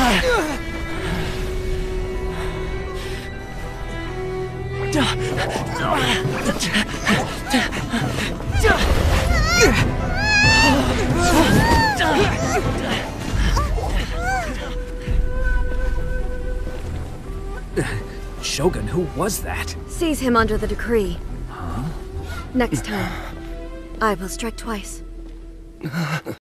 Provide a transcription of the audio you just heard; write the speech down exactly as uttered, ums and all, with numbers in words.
Shogun, who was that? Seize him under the decree. Huh? Next time, I will strike twice.